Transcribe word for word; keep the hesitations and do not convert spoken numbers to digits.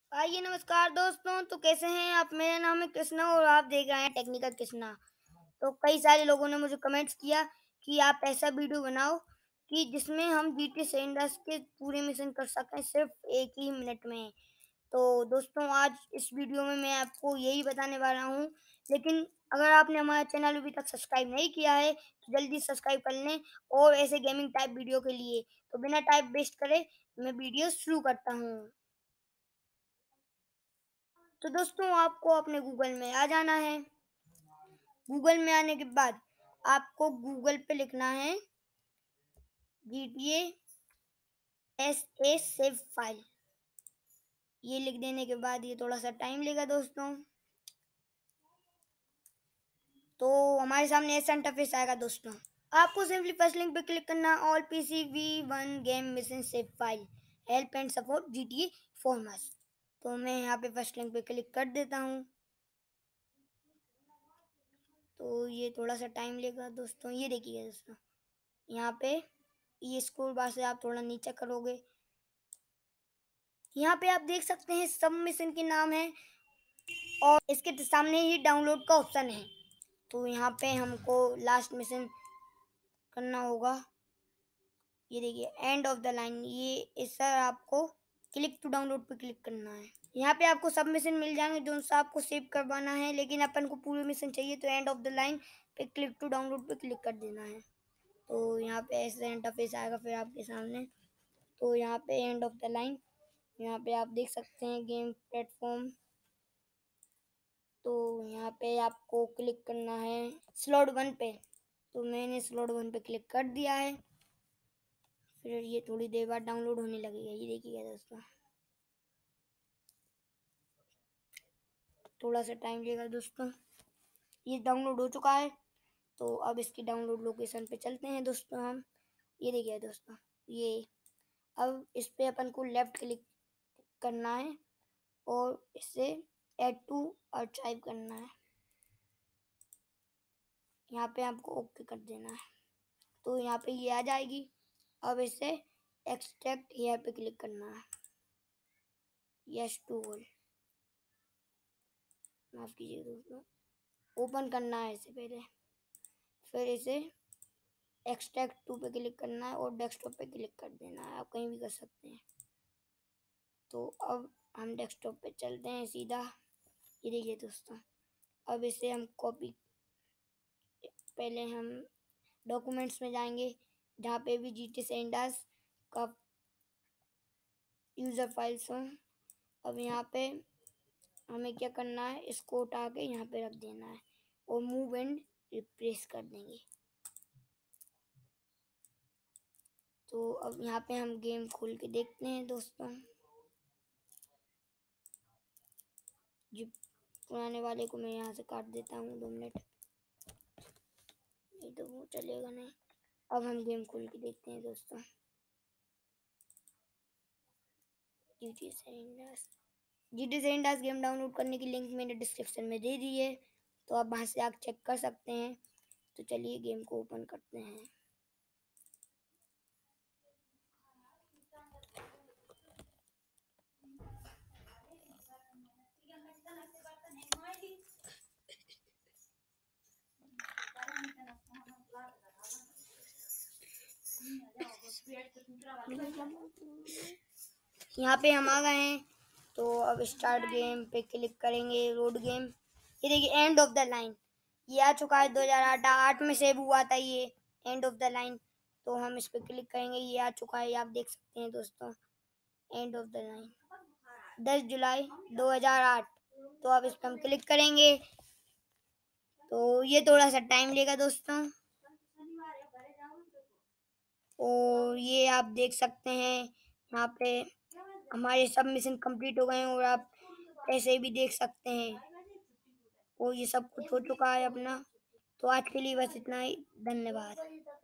आइए नमस्कार दोस्तों। तो कैसे हैं आप? मेरा नाम है कृष्णा और आप देख रहे हैं टेक्निकल कृष्णा। तो कई सारे लोगों ने मुझे कमेंट्स किया कि आप ऐसा वीडियो बनाओ कि जिसमें हम जीटी सैंडर्स के पूरे मिशन कर सकें सिर्फ एक ही मिनट में। तो दोस्तों आज इस वीडियो में मैं आपको यही बताने वाला हूँ। लेकिन अगर आपने हमारा चैनल अभी तक सब्सक्राइब नहीं किया है तो जल्दी सब्सक्राइब कर लें और ऐसे गेमिंग टाइप वीडियो के लिए। तो बिना टाइम वेस्ट करे मैं वीडियो शुरू करता हूँ। तो दोस्तों आपको अपने गूगल में आ जाना है। गूगल में आने के बाद आपको गूगल पे लिखना है G T A S A save file. ये लिख देने के बाद ये थोड़ा सा टाइम लेगा दोस्तों। तो हमारे सामने ऐसा इंटरफेस आएगा दोस्तों। आपको सिंपली फर्स्ट लिंक पे क्लिक करना है, all P C V one game mission save file help and support G T A forums. तो मैं यहाँ पे फर्स्ट लिंक पे क्लिक कर देता हूँ। तो ये थोड़ा सा टाइम लेगा दोस्तों। ये देखिए दोस्तों, यहाँ पे ये स्क्रॉल बार से आप थोड़ा नीचे करोगे, यहाँ पे आप देख सकते हैं सब मिशन के नाम है और इसके सामने ही डाउनलोड का ऑप्शन है। तो यहाँ पे हमको लास्ट मिशन करना होगा। ये देखिए एंड ऑफ द लाइन, ये इस सर आपको क्लिक टू डाउनलोड पे क्लिक करना है। यहाँ पे आपको सब मिशन मिल जाएंगे जो सा आपको सेव करवाना है, लेकिन अपन को पूरे मिशन चाहिए तो एंड ऑफ द लाइन पे क्लिक टू डाउनलोड पे क्लिक कर देना है। तो यहाँ पे ऐसा इंटरफेस आएगा फिर आपके सामने। तो यहाँ पे एंड ऑफ द लाइन, यहाँ पे आप देख सकते हैं गेम प्लेटफॉर्म। तो यहाँ पे आपको क्लिक करना है स्लॉट वन पे। तो मैंने स्लॉट वन पे क्लिक कर दिया है। फिर ये थोड़ी देर बाद डाउनलोड होने लगेगा। ये देखिएगा दोस्तों, थोड़ा सा टाइम लेगा दोस्तों। ये डाउनलोड हो चुका है। तो अब इसकी डाउनलोड लोकेशन पे चलते हैं दोस्तों हम। ये देखिए दोस्तों, ये अब इस पे अपन को लेफ्ट क्लिक करना है और इसे ऐड टू आर्काइव करना है। यहाँ पे आपको ओके कर देना है। तो यहाँ पे ये आ जाएगी। अब इसे एक्सट्रैक्ट हेयर पे क्लिक करना है, यस टू ऑल, माफ कीजिए दोस्तों। ओपन करना है इसे पहले, फिर इसे एक्सट्रैक्ट टू पे क्लिक करना है और डेस्कटॉप पे क्लिक कर देना है। आप कहीं भी कर सकते हैं। तो अब हम डेस्कटॉप पे चलते हैं सीधा। ये देखिए दोस्तों, अब इसे हम कॉपी, पहले हम डॉक्यूमेंट्स में जाएंगे जहाँ पे भी जी टी सैंडर्स का यूज़र फाइल्स हों। अब यहाँ पे हमें क्या करना है, इसको उठा के यहाँ पे रख देना है और मूव एंड रिप्लेस कर देंगे। तो अब यहाँ पे हम गेम खोल के देखते हैं दोस्तों। जी पुराने वाले को मैं यहाँ से काट देता हूँ, दो मिनट, नहीं तो वो चलेगा नहीं। अब हम गेम खोल के देखते हैं दोस्तों। G T San Andreas G T San Andreas game download करने की लिंक मैंने डिस्क्रिप्शन में दे दी है, तो आप वहाँ से आप चेक कर सकते हैं। तो चलिए गेम को ओपन करते हैं। यहाँ पे हम आ गए हैं। तो अब स्टार्ट गेम पे क्लिक करेंगे, रोड गेम। ये देखिए एंड ऑफ द लाइन, ये आ चुका है। दो हज़ार आठ आठ में सेव हुआ था ये एंड ऑफ द लाइन। तो हम इस पे क्लिक करेंगे, ये आ चुका है, आप देख सकते हैं दोस्तों एंड ऑफ द लाइन दस जुलाई दो हज़ार आठ। तो अब इस पर हम क्लिक करेंगे। तो ये थोड़ा सा टाइम लेगा दोस्तों और ये आप देख सकते हैं यहाँ पे हमारे सब मिशन कंप्लीट हो गए हैं और आप ऐसे भी देख सकते हैं। और ये सब कुछ हो चुका है अपना। तो आज के लिए बस इतना ही, धन्यवाद।